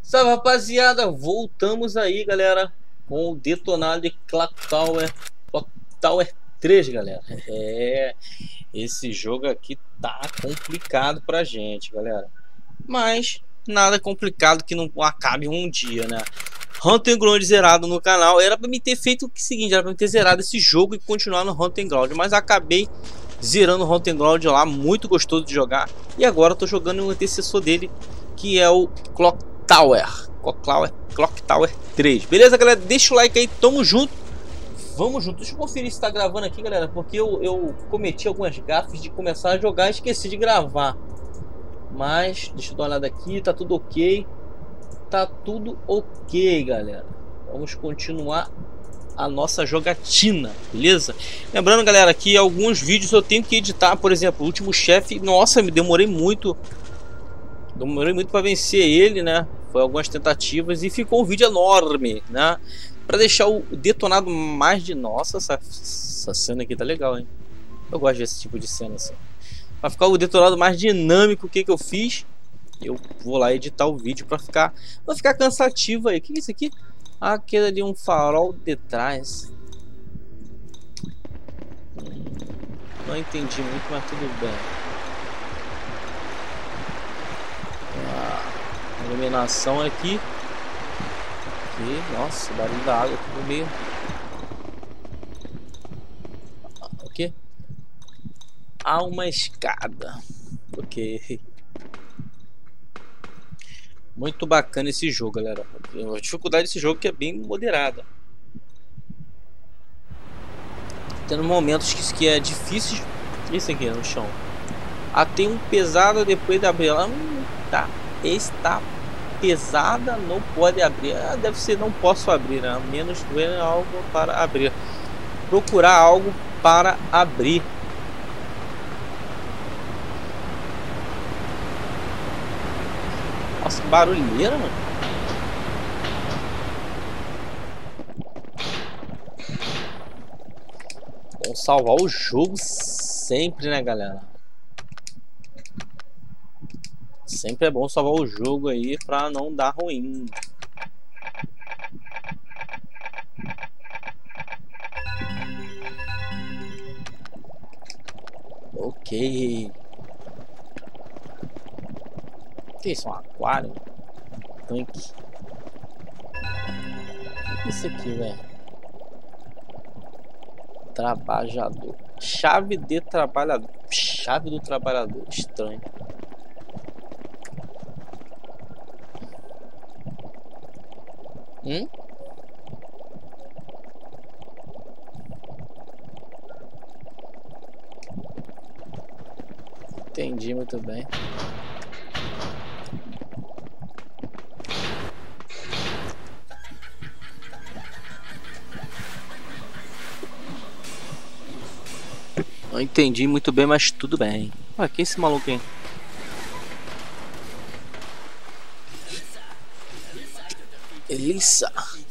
Salve, rapaziada, voltamos aí, galera, com o detonado de Clock Tower 3, galera. Esse jogo aqui tá complicado pra gente, galera, mas nada complicado que não acabe um dia, né? Hunting Ground zerado no canal. Era pra me ter feito o seguinte, era pra me ter zerado esse jogo e continuar no Hunting Ground, mas acabei zerando o Hunting Ground lá, muito gostoso de jogar. E agora eu tô jogando o antecessor dele, que é o Clock Tower 3. Beleza, galera? Deixa o like aí, tamo junto. Vamos junto. Deixa eu conferir se tá gravando aqui, galera, porque eu cometi algumas gafes de começar a jogar e esqueci de gravar. Mas deixa eu dar uma olhada aqui, tá tudo ok. Tá tudo ok, galera. Vamos continuar a nossa jogatina, beleza? Lembrando, galera, que alguns vídeos eu tenho que editar. Por exemplo, o último chefe, nossa, me demorei muito para vencer ele, né? Foi algumas tentativas e ficou um vídeo enorme, né? Para deixar o detonado mais de... Nossa, essa cena aqui tá legal, hein? Eu gosto desse tipo de cena assim. Para ficar o detonado mais dinâmico, o que eu fiz? Eu vou lá editar o vídeo para ficar... Não ficar cansativo aí. O que é isso aqui? Ah, aquele ali, um farol de trás. Não entendi muito, mas tudo bem. A iluminação aqui. Nossa, barulho da água aqui no meio. O que? Há uma escada. Ok. Muito bacana esse jogo, galera. A dificuldade desse jogo que é bem moderada. Tendo momentos que é difícil. Isso aqui no chão. Ah, tem um pesado depois de abrir ela. Tá. Está pesada, não pode abrir. Ah, deve ser não posso abrir, né? Menos ver algo para abrir. Procurar algo para abrir. Nossa, que barulheira, mano. Vamos salvar o jogo sempre, né, galera? Sempre é bom salvar o jogo aí pra não dar ruim. Ok. Que isso? Um aquário? Tanque. O que é isso aqui, velho? Trabalhador. Chave de trabalhador. Chave do trabalhador. Estranho. Entendi muito bem. Não entendi muito bem, mas tudo bem. Ah, quem é esse maluco aí? Elissa.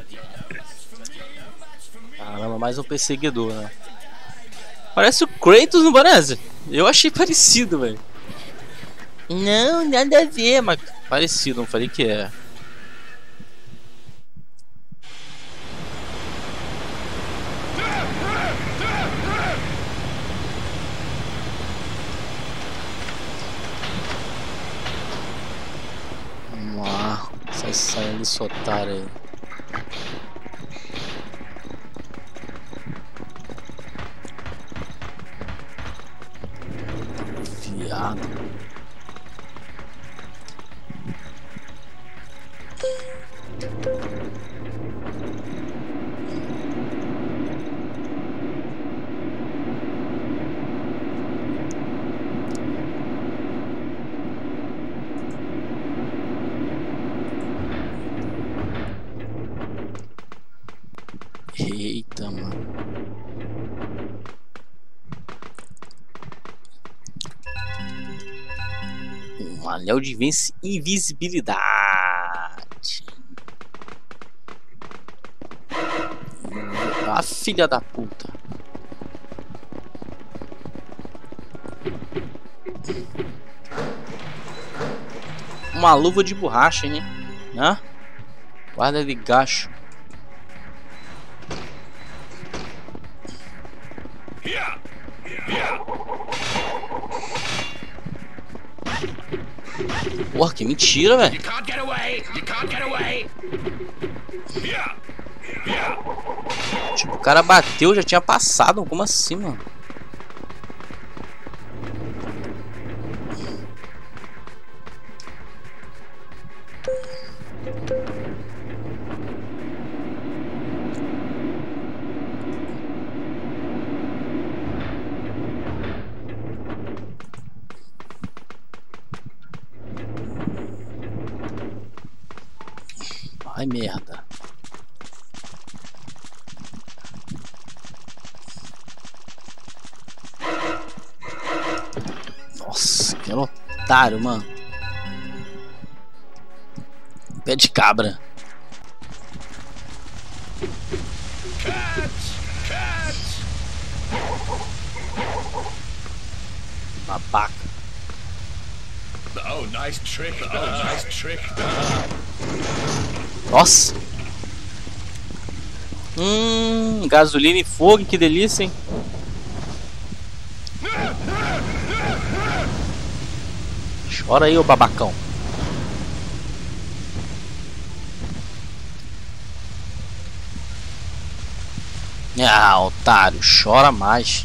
Caramba, mais um perseguidor, né? Parece o Kratos, não parece? Eu achei parecido, velho. Não, nada a ver, mas parecido, não falei que é. Vamos lá, sai saindo desse otário aí. Viado. Eita, mano. Um anel de invisibilidade. Ah, filha da puta. Uma luva de borracha, hein? Hã? Guarda de gacho. Porra, que mentira, velho. Tipo, o cara bateu, já tinha passado. Como assim, mano? Ai, merda. Nossa, que otário, mano. Pé de cabra. Babaca. Oh, nice trick. Oh, nice trick. Nossa. Gasolina e fogo, que delícia, hein? Chora aí, ô babacão. Ah, otário, chora mais.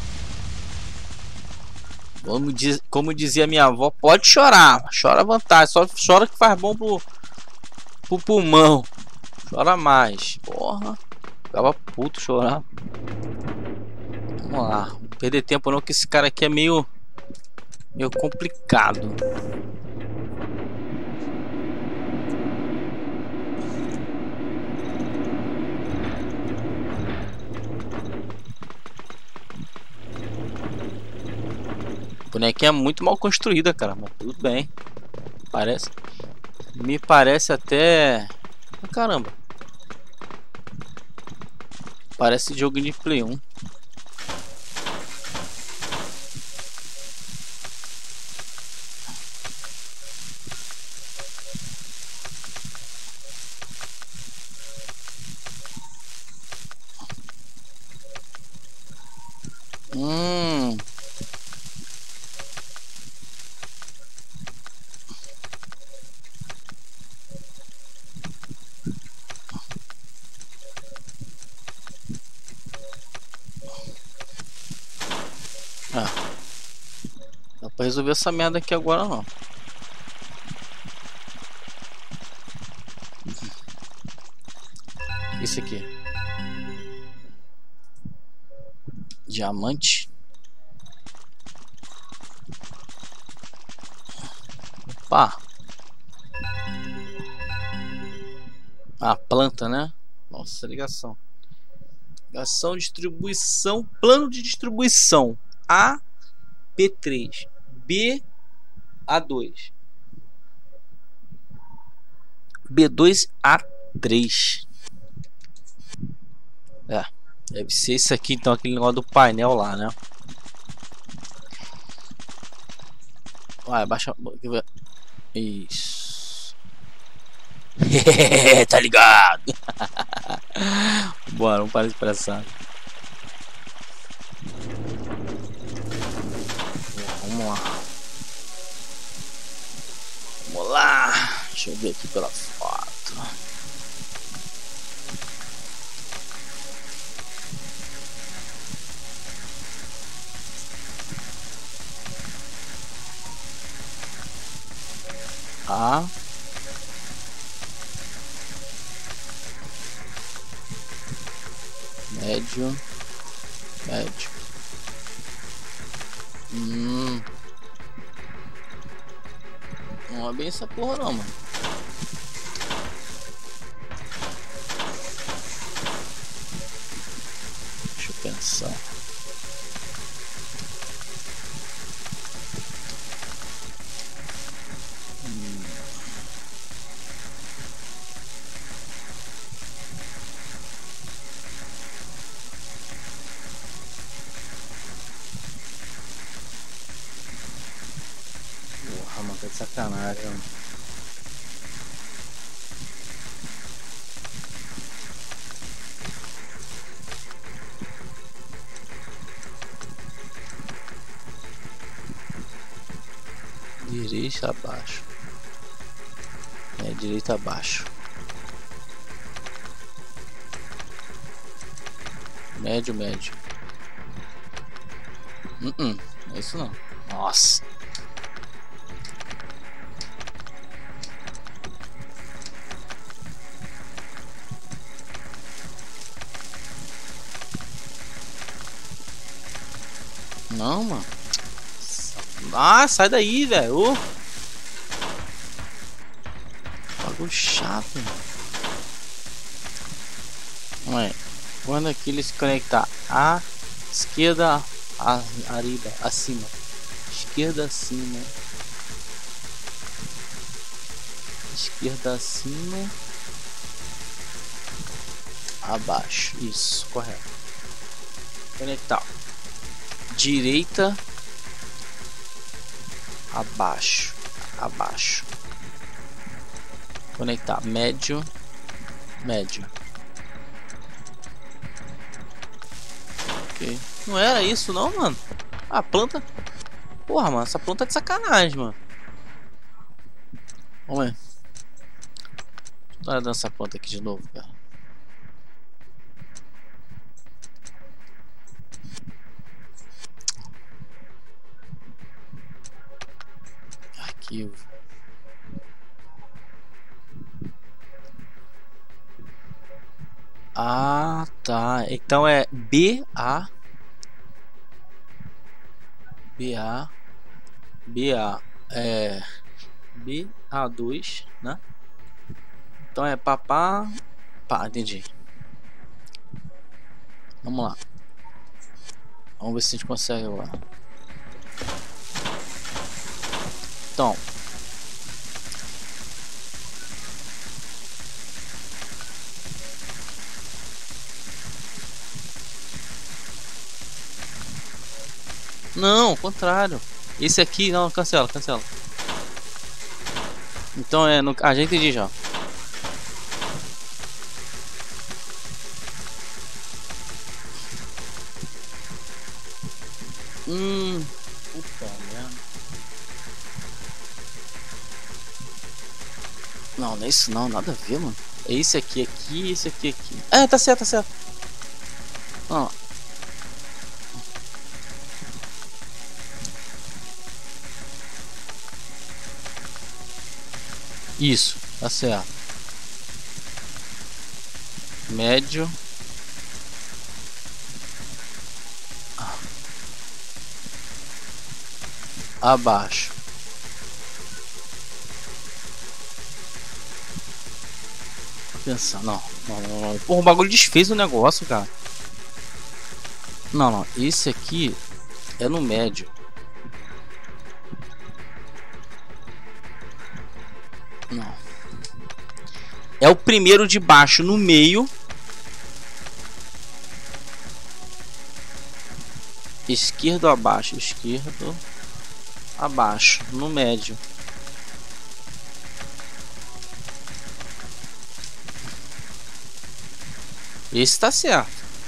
Como dizia minha avó, pode chorar, chora à vontade, só chora que faz bom pro pulmão. Chora mais, porra. Ficava puto chorar. Vamos lá, não perder tempo não, que esse cara aqui é meio complicado. A bonequinha é muito mal construída, cara, mas tudo bem. Me parece até... Caramba. Parece jogo de Play 1. Dá pra resolver essa merda aqui agora não. Isso aqui. Diamante. Opa. A planta, né? Nossa, ligação. Ligação, distribuição, plano de distribuição. A P3, B A2, B2 A3. Deve ser isso aqui então, aquele negócio do painel lá, né? Vai, baixa. Isso. Tá ligado? Bora, vamos parar de palhaçada. Vamos lá. Vamos lá. Deixa eu ver aqui pela foto. A. Médio. Médio. Não é bem essa porra não, mano. Deixa eu pensar. Porra, mano, tá de sacanagem, mano. direita abaixo. Direita abaixo. Médio. Não é isso não. Nossa. Não, mano. Ah, sai daí, velho. Bagulho chato. Ué, quando aqui ele se conectar à esquerda, arriba, acima. Esquerda acima. Esquerda acima. Abaixo. Isso, correto. Conectar. Direita abaixo. Conectar médio. Ok. Não era isso não, mano. A planta. Porra, mano, essa planta é de sacanagem, mano. Vamos ver. Deixa eu dar uma olhada nessa planta aqui de novo, cara. Arquivo. Ah, tá. Então é BA é BA2, né? Então é papá. Pá, entendi. Vamos lá. Vamos ver se a gente consegue agora. Então. Não, ao contrário. Esse aqui, não, cancela. Então é no. Ah, já entendi já. Puta merda. Não é isso não, nada a ver, mano. É esse aqui, esse aqui. Ah, tá certo. Ó. Isso, tá certo. Médio. Abaixo. Vou pensar, não. Porra, o bagulho desfez o negócio, cara. Não, esse aqui é no médio. Não. É o primeiro de baixo no meio. Esquerdo abaixo, no médio. Esse tá certo.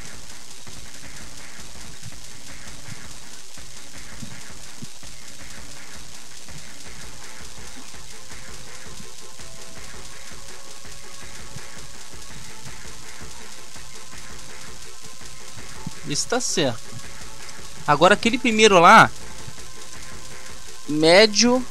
Esse tá certo. Agora aquele primeiro lá, médio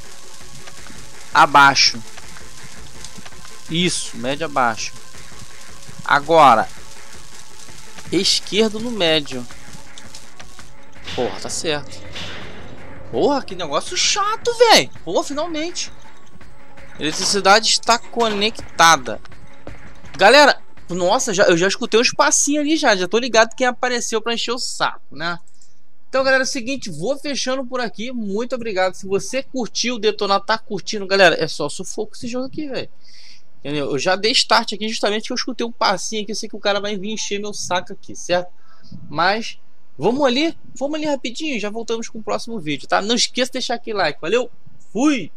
abaixo. Isso, médio abaixo. Agora esquerdo no médio. Porra, tá certo. Porra, que negócio chato, velho. Porra, finalmente. Eletricidade está conectada. Galera, nossa, eu já escutei uns passinhos ali já tô ligado quem apareceu para encher o saco, né? Então, galera, é o seguinte, vou fechando por aqui. Muito obrigado. Se você curtiu, detonar, tá curtindo, galera, é só sufoco esse jogo aqui, velho. Entendeu? Eu já dei start aqui justamente que eu escutei um passinho aqui. Eu sei que o cara vai vir encher meu saco aqui, certo? Mas vamos ali rapidinho. Já voltamos com o próximo vídeo, tá? Não esqueça de deixar aquele like. Valeu, fui!